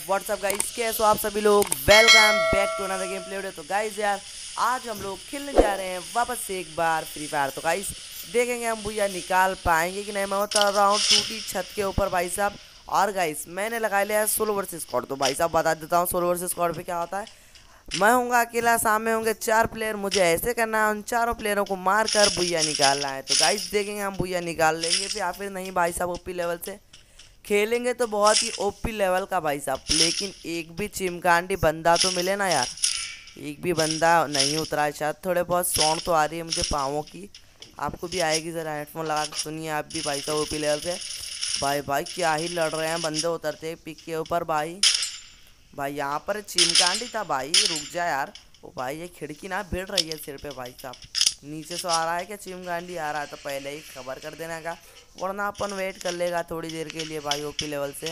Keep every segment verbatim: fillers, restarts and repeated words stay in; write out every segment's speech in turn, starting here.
WhatsApp guys, कैसे हो आप सभी लोग। Welcome back to another game play video. तो गाइस यार आज हम लोग खेलने जा रहे हैं वापस से एक बार फ्री फायर। तो गाइस देखेंगे हम भैया निकाल पाएंगे कि नहीं। मैं उतर रहा हूँ टूटी छत के ऊपर भाई साहब। और गाइस मैंने लगा लिया है सोलो वर्सेस स्क्वाड। तो भाई साहब बता देता हूँ सोलो वर्सेस स्क्वाड पे क्या होता है। मैं हूँगा अकेला, सामने होंगे चार प्लेयर। मुझे ऐसे करना है उन चारों प्लेयरों को मार कर भैया निकालना है। तो गाइस देखेंगे हम भैया निकाल लेंगे या फिर नहीं भाई साहब। ओपी लेवल से खेलेंगे तो बहुत ही ओपी लेवल का भाई साहब, लेकिन एक भी चिमकांडी बंदा तो मिले ना यार। एक भी बंदा नहीं उतरा है। शायद थोड़े बहुत साउंड तो आ रही है मुझे पाँवों की, आपको भी आएगी। ज़रा हेडफोन लगा के सुनिए आप भी भाई साहब ओपी लेवल से। भाई भाई क्या ही लड़ रहे हैं बंदे उतरते पिक के ऊपर। भाई भाई यहाँ पर चिमकांडी था भाई, रुक जा यार। ओ भाई ये खिड़की ना भिड़ रही है सिर पे भाई साहब। नीचे से आ रहा है क्या चिमकांडी आ रहा है तो पहले ही खबर कर देना का, वरना अपन वेट कर लेगा थोड़ी देर के लिए भाई ओपी लेवल से।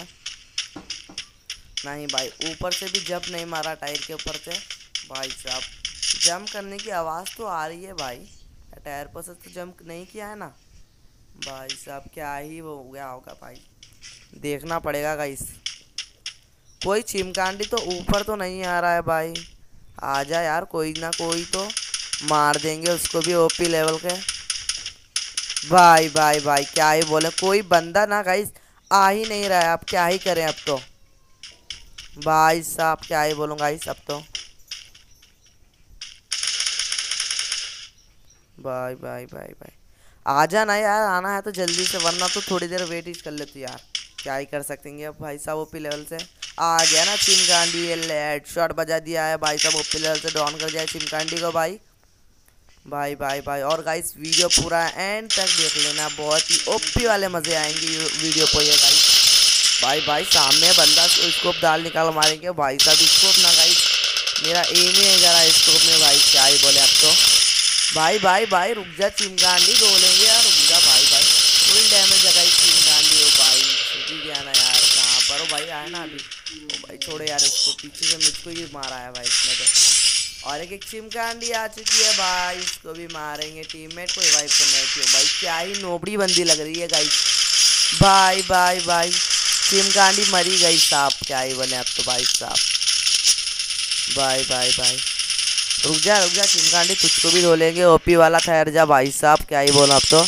नहीं भाई ऊपर से भी जंप नहीं मारा टायर के ऊपर से भाई साहब। जंप करने की आवाज़ तो आ रही है भाई, टायर पर से तो जंप नहीं किया है ना भाई साहब। क्या ही वो हो गया होगा भाई, देखना पड़ेगा गाइस। कोई चिमकांडी तो ऊपर तो नहीं आ रहा है भाई। आ जा यार कोई ना कोई तो, मार देंगे उसको भी ओपी लेवल के। भाई भाई भाई क्या ही बोले, कोई बंदा ना गाइस आ ही नहीं रहा है। अब क्या ही करें अब तो भाई साहब, क्या ही बोलूँ गाइस अब तो। भाई भाई भाई भाई आ जाना यार, आना है तो जल्दी से, वरना तो थोड़ी देर वेट ही कर लेते यार। क्या ही कर सकेंगे अब भाई साहब। ओपी लेवल से आ गया ना चिमकांडी, हेड शॉट बजा दिया है भाई साहब। ओपी लेवल से डाउन कर दिया है चिमकांडी को भाई। भाई भाई भाई और गाइस वीडियो पूरा एंड तक देख लेना, बहुत ही ओपी वाले मज़े आएंगे वीडियो को ये गाइस। भाई भाई सामने बंदा स्कोप डाल निकाल मारेंगे भाई साहब। स्कोप ना गाइस, मेरा एम ही है जरा स्कोप में भाई। क्या ही बोले अब तो। भाई भाई भाई रुक जा चिमकांडी, रो लेंगे यार, रुक जा भाई भाई। फुल डैमेज है गाइस चिमकांडी। हो भाई छुट्टी गया ना यार, कहाँ पर हो भाई, आए ना अभी। ओ भाई छोड़े यार इसको, पीछे से मुझको ही मारा है भाई इसने तो। और एक एक चिमकांडी आ चुकी है भाई, इसको भी मारेंगे। टीममेट को रिवाइव करना है भाई। क्या ही नोबड़ी बंदी लग रही है गाइस। भाई भाई भाई चिमकांडी मरी गई साहब, क्या ही बोले अब तो भाई साहब। भाई भाई भाई रुक जा रुक जा चिमकांडी, तुझको भी धोलेंगे ओपी वाला, ठहर जा भाई साहब। क्या ही बोला अब तो।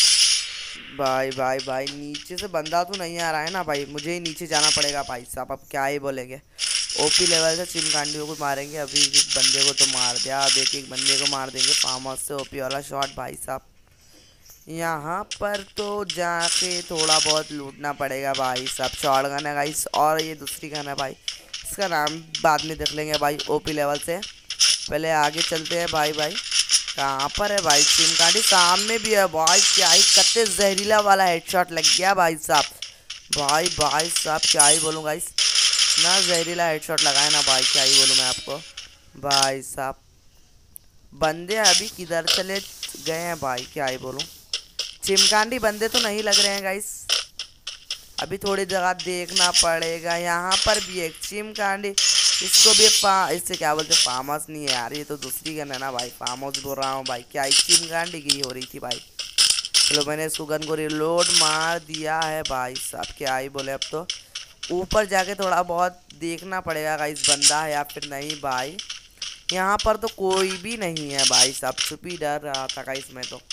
भाई भाई भाई नीचे से बंदा तो नहीं आ रहा है ना भाई, मुझे ही नीचे जाना पड़ेगा भाई साहब। अब क्या ही बोलेंगे, ओपी लेवल से चिमकांडियों को मारेंगे। अभी एक बंदे को तो मार दिया, अब एक एक बंदे को मार देंगे फार्म हाउस से ओपी वाला शॉट भाई साहब। यहाँ पर तो जाके थोड़ा बहुत लूटना पड़ेगा भाई साहब। शॉट गन है गाइस और ये दूसरी गन है भाई, इसका नाम बाद में देख लेंगे भाई। ओपी लेवल से पहले आगे चलते हैं भाई। भाई कहाँ पर है भाई चिमकांडी, सामने भी है भाई। क्या ही कत्ते जहरीला वाला हेडशॉट लग गया भाई साहब। भाई भाई साहब क्या ही बोलूँ गाइस, ना जहरीला हेडशॉट लगाए ना भाई। क्या ही बोलूँ मैं आपको भाई साहब। बंदे अभी किधर चले गए हैं भाई, क्या ही बोलूँ। चिमकांडी बंदे तो नहीं लग रहे हैं गाइस, अभी थोड़ी जगह देखना पड़ेगा। यहाँ पर भी एक चिमकांडी, इसको भी फा इससे क्या बोलते फार्म हाउस नहीं है यार, ये तो दूसरी गन है ना भाई। फार्म हाउस बोल रहा हूँ भाई, क्या ही चिमकांडी की हो रही थी भाई। चलो मैंने इसको गन को रिलोड मार दिया है भाई साहब। क्या ही बोले अब तो, ऊपर जाके थोड़ा बहुत देखना पड़ेगा गाइस बंदा है या फिर नहीं भाई। यहाँ पर तो कोई भी नहीं है भाई साहब, छुप ही डर रहा था गाइस मैं तो।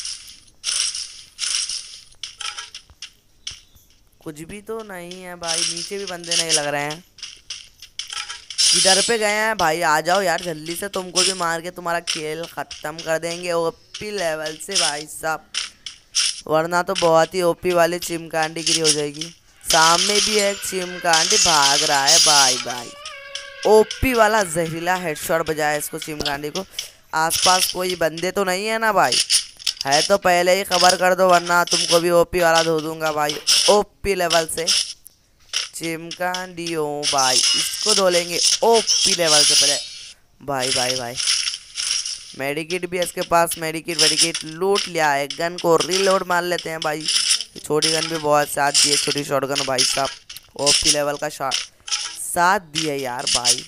कुछ भी तो नहीं है भाई, नीचे भी बंदे नहीं लग रहे हैं। किधर पे गए हैं भाई, आ जाओ यार जल्दी से, तुमको भी मार के तुम्हारा खेल ख़त्म कर देंगे ओपी लेवल से भाई साहब। वरना तो बहुत ही ओपी वाली चिमकांडी गिरी हो जाएगी। सामने भी एक चिमकांडी भाग रहा है भाई भाई। ओपी वाला जहरीला हेडशॉट बजाया इसको चिमकांडी को। आसपास कोई बंदे तो नहीं है ना भाई, है तो पहले ही खबर कर दो, वरना तुमको भी ओपी वाला धो दूंगा भाई। ओपी लेवल से चिमकांडी हो भाई, इसको धो लेंगे ओपी लेवल से पहले। भाई भाई भाई मेडिकिट भी है इसके पास, मेडिकिट वेडिकिट लूट लिया है। गन को रीलोड मार लेते हैं भाई। छोटी गन भी बहुत साथ दी है, छोटी शॉट गन भाई साहब। ओपी लेवल का शॉट साथ दिए यार भाई।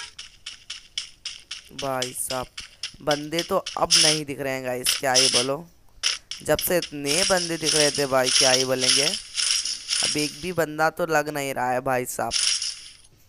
भाई साहब बंदे तो अब नहीं दिख रहे हैं गाइस, क्या ही बोलो। जब से इतने बंदे दिख रहे थे भाई, क्या ही बोलेंगे। अब एक भी बंदा तो लग नहीं रहा है भाई साहब।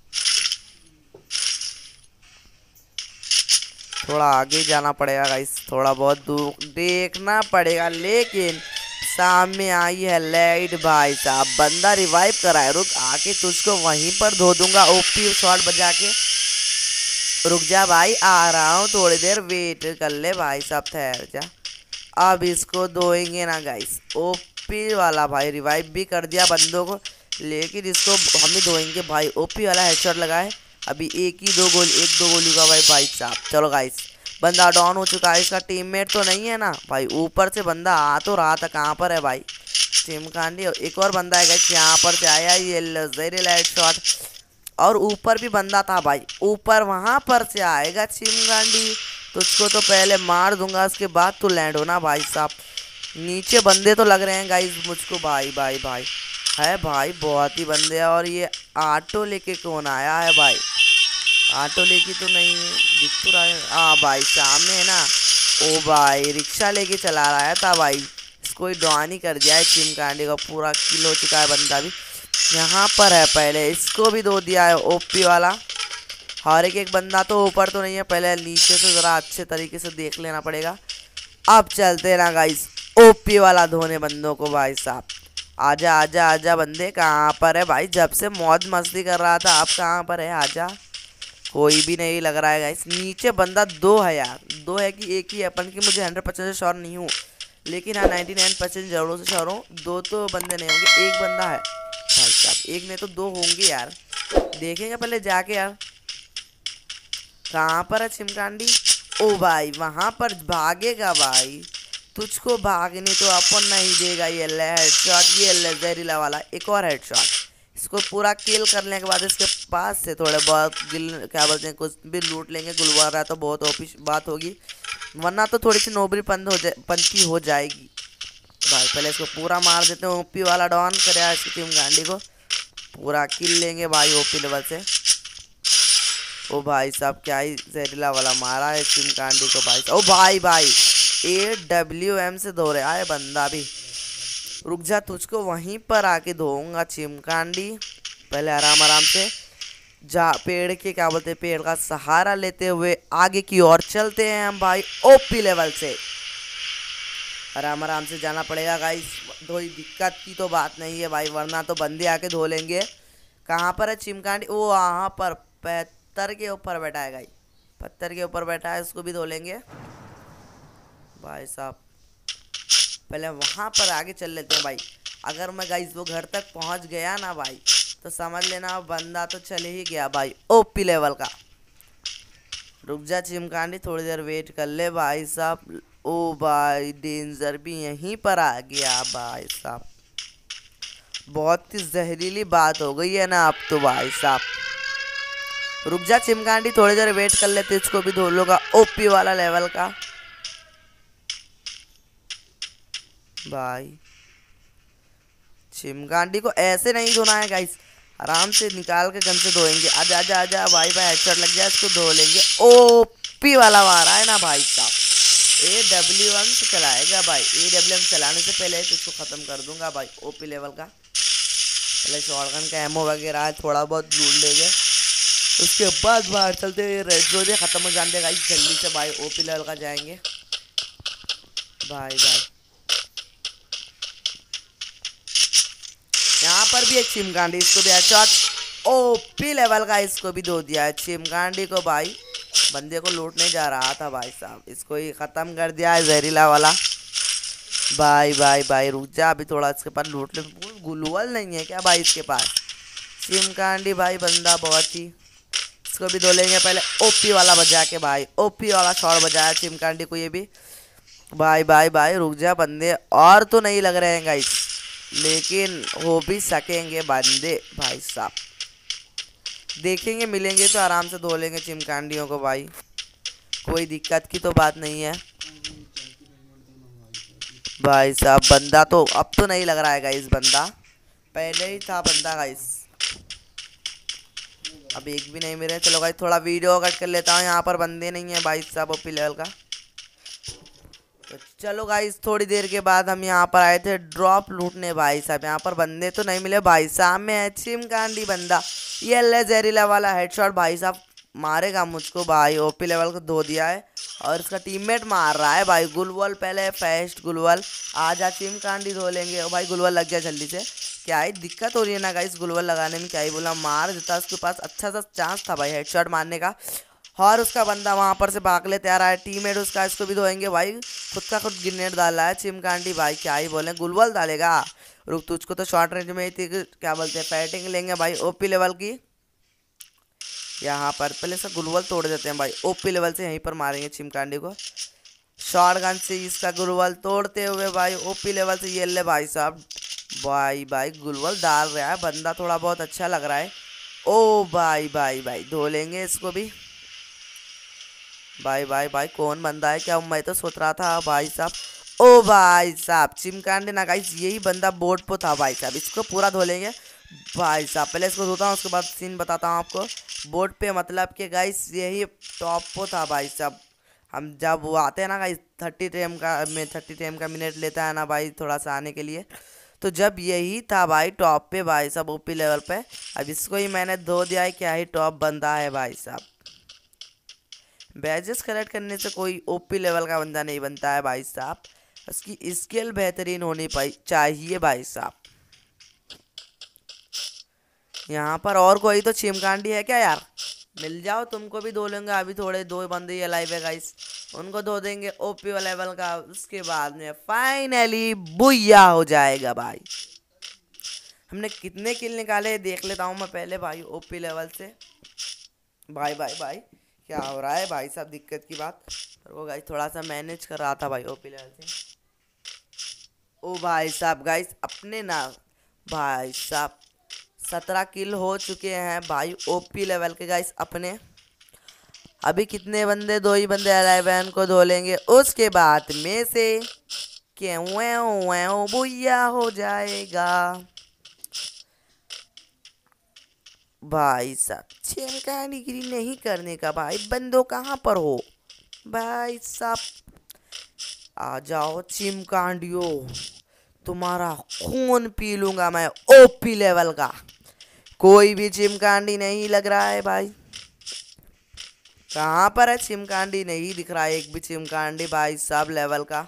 थोड़ा आगे जाना पड़ेगा गाइस, थोड़ा बहुत दूर देखना पड़ेगा। लेकिन सामने आई है लाइट भाई साहब, बंदा रिवाइव करा है। रुक, आके तुझको वहीं पर धो दूंगा ओपी शॉट बजा के। रुक जा भाई, आ रहा हूँ, थोड़ी देर वेट कर ले भाई साहब, ठहर जा। अब इसको धोएंगे ना गाइस, ओपी वाला भाई रिवाइव भी कर दिया बंदों को, लेकिन इसको हम ही धोएंगे भाई। ओपी वाला हेडशॉट लगा है, अभी एक ही दो गोली, एक दो गोली का भाई भाई साहब। चलो गाइस, बंदा डाउन हो चुका है। इसका टीममेट तो नहीं है ना भाई, ऊपर से बंदा आ तो रहा था। कहाँ पर है भाई चिमकांडी? एक और बंदा है गाइस, यहाँ पर से आया ये जहरीला हेडशॉट। और ऊपर भी बंदा था भाई, ऊपर वहां पर से आएगा चिमकांडी, तुझको तो पहले मार दूंगा, उसके बाद तो लैंड होना भाई साहब। नीचे बंदे तो लग रहे हैं गाइस मुझको, भाई भाई भाई है भाई, बहुत ही बंदे हैं। और ये ऑटो लेके कौन आया है भाई? ऑटो लेके तो नहीं दिख तो रहा है, हाँ भाई सामने है ना। ओ भाई रिक्शा लेके चला रहा था भाई, इसको ही डॉन ही कर दिया है चिमकांडी का। पूरा किल हो चुका है बंदा भी, यहाँ पर है। पहले इसको भी दो दिया है ओपी वाला। हर एक एक बंदा तो ऊपर तो नहीं है, पहले नीचे से ज़रा अच्छे तरीके से देख लेना पड़ेगा। अब चलते ना गाइस ओपी वाला धोने बंदों को भाई साहब। आजा आजा आजा बंदे, कहाँ पर है भाई? जब से मौज मस्ती कर रहा था, अब कहाँ पर है? आजा, कोई भी नहीं लग रहा है गाइस। नीचे बंदा दो है यार, दो है कि एक ही है अपन की, मुझे हंड्रेड परसेंट श्योर नहीं हूँ, लेकिन हाँ नाइन्टी नाइन परसेंट जरूर से श्योर हूँ। दो तो बंदे नहीं होंगे, एक बंदा है भाई साहब, एक में तो दो होंगे यार। देखेंगे पहले जाके यार, कहाँ पर है चिमकांडी? ओ भाई वहां पर भागेगा भाई, तुझको भागने तो अपन नहीं देगा। ये ले हेडशॉट, ये ले जहरीला वाला, एक और हेडशॉट। इसको पूरा किल करने के बाद इसके पास से थोड़े बहुत गिल क्या बोलते हैं कुछ भी लूट लेंगे। गुलवारा तो बहुत ओपी बात होगी, वरना तो थोड़ी सी नोबरी पंद हो जाए पंथी हो जाएगी भाई। पहले इसको पूरा मार देते हैं, ओपी वाला डॉन करे इसकी टीम गांडी को, पूरा किल लेंगे भाई ओपी लेवल से। ओ भाई साहब क्या ही जहरीला वाला मारा है चिमकांडी को भाई। ओ भाई भाई ए डब्ल्यू एम से धो रहा है बंदा भी। रुक जा, तुझको वहीं पर आके धोऊंगा चिमकांडी। पहले आराम आराम से जा, पेड़ के क्या बोलते हैं, पेड़ का सहारा लेते हुए आगे की ओर चलते हैं हम भाई ओपी लेवल से। आराम आराम से जाना पड़ेगा गाइस, कोई दिक्कत की तो बात नहीं है भाई, वरना तो बंदे आके धो लेंगे। कहाँ पर है चिमकांडी? ओ वहाँ पर पत्थर के ऊपर बैठा है गाइस, पत्थर के ऊपर बैठा है, उसको भी धो लेंगे भाई साहब। पहले वहाँ पर आगे चल लेते हैं भाई। अगर मैं गाइस वो घर तक पहुँच गया ना भाई, तो समझ लेना बंदा तो चले ही गया भाई ओपी लेवल का। रुक जा चिमकांडी, थोड़ी देर वेट कर ले भाई साहब। ओ भाई डेंजर भी यहीं पर आ गया भाई साहब, बहुत ही जहरीली बात हो गई है ना अब तो भाई साहब। रुक जा चिमकांडी, थोड़ी देर वेट कर लेते, इसको भी धो लूंगा ओपी वाला लेवल का भाई। चिमकांडी को ऐसे नहीं धोना है गाइस, आराम से निकाल के गन से धोएंगे। आजा आजा आजा भाई भाई, हेडशॉट लग गया, इसको धो लेंगे। ओपी वाला मारा है ना भाई साहब, ए डब्ल्यू एम से चलाएगा भाई। ए डब्ल्यू एम चलाने से पहले तो इसको ख़त्म कर दूंगा भाई ओपी लेवल का। पहले शॉटगन का एमओ वगैरह थोड़ा बहुत लूट लेंगे, उसके बाद बाहर चलते हुए रेड जोन ख़त्म हो जाने देगा, जल्दी से भाई ओपी लेवल का जाएंगे भाई भाई। यहाँ पर भी एक चिमकांडी, इसको भी हेडशॉट ओपी लेवल का, इसको भी धो दिया है चिमकांडी को भाई। बंदे को लूटने जा रहा था भाई साहब, इसको ही ख़त्म कर दिया है जहरीला वाला भाई भाई भाई। रुक जा, अभी थोड़ा इसके पास लूट ले। गुलवल नहीं है क्या भाई इसके पास? चिमकांडी भाई बंदा बहुत ही, इसको भी धो लेंगे पहले ओपी वाला बजा के भाई। ओपी वाला शॉट बजाया चिमकांडी को ये भी भाई भाई भाई। रुक जा, बंदे और तो नहीं लग रहे हैं गाइस, लेकिन हो भी सकेंगे बंदे भाई साहब। देखेंगे मिलेंगे तो आराम से धो लेंगे चिमकांडियों को भाई, कोई दिक्कत की तो बात नहीं है भाई साहब। बंदा तो अब तो नहीं लग रहा है गाइस, बंदा पहले ही था बंदा गाइस, अब एक भी नहीं मिले। चलो गाइस थोड़ा वीडियो कट कर लेता हूँ, यहाँ पर बंदे नहीं है भाई साहब ओपी लेवल का। तो चलो गाइस थोड़ी देर के बाद हम यहाँ पर आए थे ड्रॉप लूटने भाई साहब। यहाँ पर बंदे तो नहीं मिले भाई, साहब में है चिमकांडी बंदा, ये ले जहरीला वाला हेडशॉट भाई साहब। मारेगा मुझको भाई। ओपी लेवल को धो दिया है और इसका टीममेट मार रहा है भाई। गुलवल पहले फेस्ट गुलवल आजा चिमकांडी धो लेंगे। भाई गुलवल लग गया जल्दी से। क्या ही दिक्कत हो रही है ना गाइस गुलवल लगाने में। क्या ही बोला मार देता, उसके पास अच्छा सा चांस था भाई हेडशॉट मारने का और उसका बंदा वहां पर से भाग ले तैयार है। टीममेट उसका, इसको भी धोएंगे भाई। खुद का खुद ग्रेनेड डाला है चिमकांडी भाई। क्या ही बोले गुलवल डालेगा। रुक तुझको तो शॉर्ट रेंज में ही थी, क्या बोलते हैं फाइटिंग लेंगे भाई ओपी लेवल की। यहाँ पर पहले से गुलवल तोड़ देते हैं भाई। ओपी लेवल से यहीं पर मारेंगे चिमकांडी को शॉटगन से। इसका गुलवल तोड़ते हुए भाई ओपी लेवल से ये ले भाई साहब। भाई भाई गुलवल डाल रहा है बंदा, थोड़ा बहुत अच्छा लग रहा है। ओ भाई भाई भाई धो लेंगे इसको भी। भाई भाई भाई कौन बंदा है क्या, मैं तो सोच रहा था भाई साहब। ओ भाई साहब चिमकांडी ना गाइस यही बंदा बोर्ड पे था भाई साहब। इसको पूरा धो लेंगे भाई साहब। पहले इसको धोता हूँ उसके बाद सीन बताता हूँ आपको। बोर्ड पे मतलब कि गाइस यही टॉप पे था भाई साहब। हम जब वो आते हैं ना गाइस थर्टी टेम का में थर्टी टेम का मिनट लेता है ना भाई थोड़ा सा आने के लिए, तो जब यही था भाई टॉप पे भाई साहब ओपी लेवल पे। अब इसको ही मैंने धो दिया है। क्या ही टॉप बंदा है भाई साहब। बैजेस कलेक्ट करने से कोई ओपी लेवल का बंदा नहीं बनता है भाई साहब। उसकी स्किल बेहतरीन होनी पाई चाहिए भाई साहब। यहाँ पर और कोई तो चिमकांडी है क्या यार, मिल जाओ तुमको भी धो लेंगे। अभी थोड़े दो बंदे ये लाइव है गाइस, उनको धो देंगे ओपी लेवल का। उसके बाद में फाइनली बुया हो जाएगा भाई। हमने कितने किल निकाले देख लेता हूँ मैं पहले भाई ओपी लेवल से। भाई भाई भाई क्या हो रहा है भाई साहब, दिक्कत की बात। वो गाइस थोड़ा सा मैनेज कर रहा था भाई ओपी लेवल से। ओ भाई साहब गाइस अपने ना भाई साहब सत्रह किल हो चुके हैं भाई ओपी लेवल के गाइस अपने। अभी कितने बंदे, दो ही बंदे अलाइव हैं, उनको धो लेंगे। उसके बाद में से क्यों बुया हो जाएगा भाई साहब। चिमकांडीगिरी नहीं करने का भाई। बंदो कहाँ पर हो भाई साहब, आ जाओ चिमकांडियो, तुम्हारा खून पी लूंगा मैं ओपी लेवल का। कोई भी चिमकांडी नहीं लग रहा है भाई। कहाँ पर है चिमकांडी, नहीं दिख रहा है एक भी चिमकांडी भाई साहब लेवल का।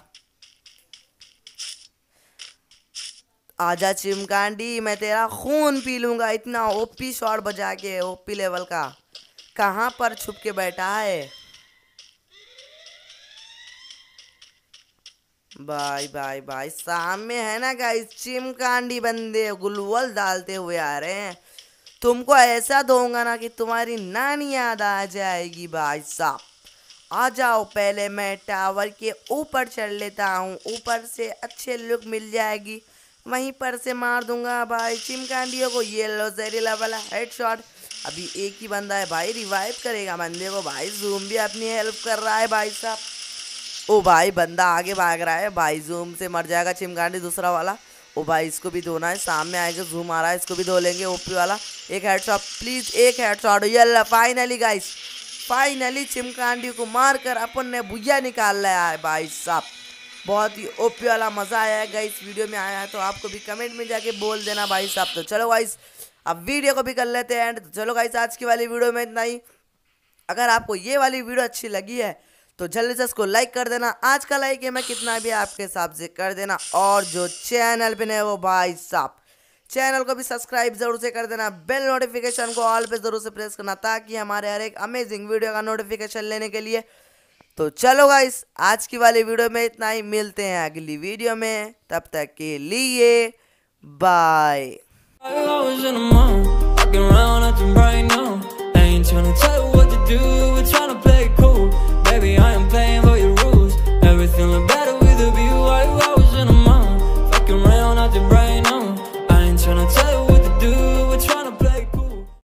आजा चिमकांडी मैं तेरा खून पी लूंगा। इतना ओपी शॉट बजा के ओपी लेवल का कहाँ पर छुप के बैठा है भाई भाई भाई। सामने है ना गाइस चिमकांडी बंदे गुलवल डालते हुए आ रहे हैं। तुमको ऐसा दूंगा ना कि तुम्हारी नानी याद आ जाएगी भाई साहब। आ जाओ पहले मैं टावर के ऊपर चढ़ लेता हूँ, ऊपर से अच्छे लुक मिल जाएगी, वहीं पर से मार दूंगा भाई चिमकांडियों को। ये लो जहरीला वाला हेडशॉट। अभी एक ही बंदा है भाई, रिवाइव करेगा बंदे को भाई। जूम भी अपनी हेल्प कर रहा है भाई साहब। ओ भाई बंदा आगे भाग रहा है भाई, जूम से मर जाएगा चिमकांडी दूसरा वाला। ओ भाई इसको भी धोना है, सामने आएगा जूम आ रहा है, इसको भी धो लेंगे ओपी वाला। एक हेडशॉट प्लीज, एक हेडशॉट। ये फाइनली गाइस, फाइनली चिमकांडी को मारकर अपन ने भुइया निकाल लिया है भाई साहब। बहुत ही ओपी वाला मजा आया है गाइस। वीडियो में आया है तो आपको भी कमेंट में जाके बोल देना भाई साहब। तो चलो गाइस अब वीडियो को भी कर लेते हैं एंड। तो चलो गाइस आज की वाली वीडियो में इतना ही। अगर आपको ये वाली वीडियो अच्छी लगी है तो जल्दी से इसको लाइक कर देना। आज का लाइक है मैं कितना भी आपके हिसाब से कर देना। और जो चैनल पे है वो भाई साहब चैनल को भी सब्सक्राइब जरूर से कर देना। बेल नोटिफिकेशन को ऑल पे जरूर से प्रेस करना ताकि हमारे हर एक अमेजिंग वीडियो का नोटिफिकेशन लेने के लिए। तो चलो गाइस आज की वाली वीडियो में इतना ही, मिलते हैं अगली वीडियो में, तब तक के लिए बाय।